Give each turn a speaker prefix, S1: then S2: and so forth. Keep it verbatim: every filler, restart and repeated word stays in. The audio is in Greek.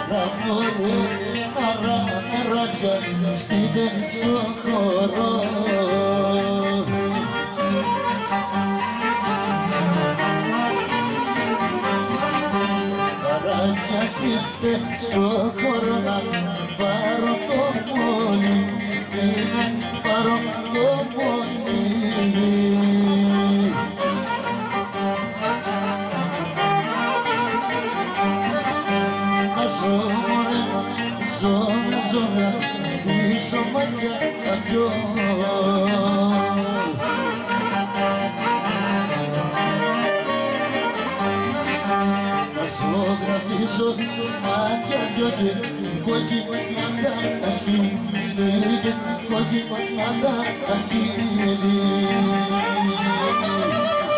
S1: Στείτε στο χώρο παραγιαστείτε στο χώρο να πάρω το πόλι και να πάρω το πόλι. Να ζω μωρένα, ζω μια ζώνα πίσω μάτια αδειό. Να ζωγραφίσω μάτια δυο και κόκκινα τα χείλη και κόκκινα τα χείλη.